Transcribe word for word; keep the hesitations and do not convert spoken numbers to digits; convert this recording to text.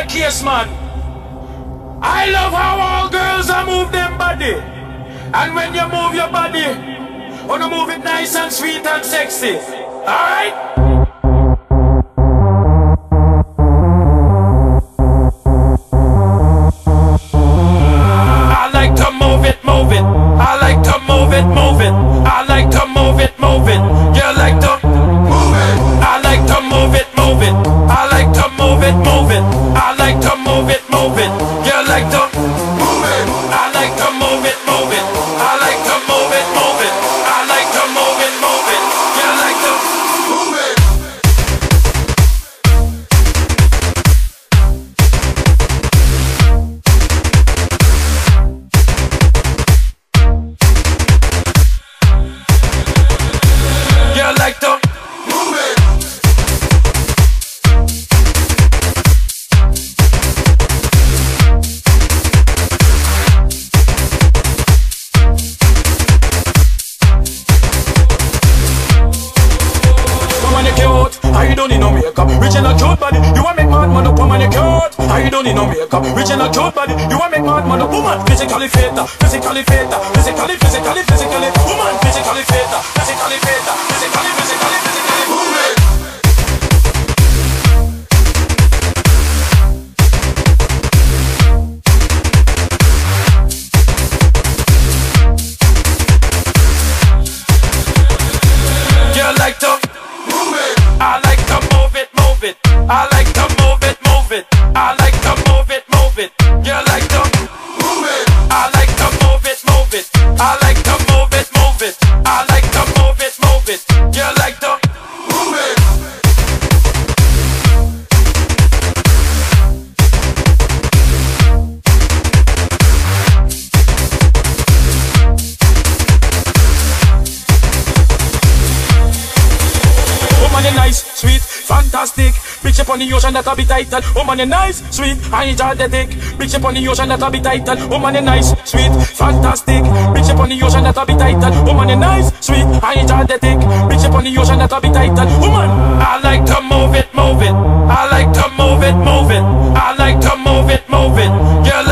case, man. I love how all girls are move them body. And when you move your body, wanna move it nice and sweet and sexy. Alright? I like to move it, move it. I like to move it, move it. I like to move it, move it. You like to move it. I like to move it, move it. I like to move it, move it. I like to move it, move it. You like to move it. I like to move it, move it. I like to move it, move it. I like to move it, move it. You like to move it. You like to move it. How you don't need no makeup, rich in a cute body. You want make mad man up, woman, you cute. How you don't need no makeup, rich in a cute body. You want make mad man up, woman, physically fit, physically fit, physically, physically, physically, woman, physically fit, physically fit, physically, physically, physically, woman. You like to move it. I like to move it, move it. I like to move it, move it. I like to move it, move it. You like to move it. I like to move it, move it. I like to move it, move it. I like to move it, move it. You like to move it. Woman, you nice, sweet, fantastic. Big ship on the ocean that'll be title. Woman, you nice, sweet, energetic. Big ship on the ocean that'll be title. Woman, you nice, sweet, fantastic. Big ship on the ocean that'll be title. Woman, you nice, sweet, energetic. Big ship on the ocean that'll be title. Woman, I like to move it, move it. I like to move it, move it. I like to move it, move it. You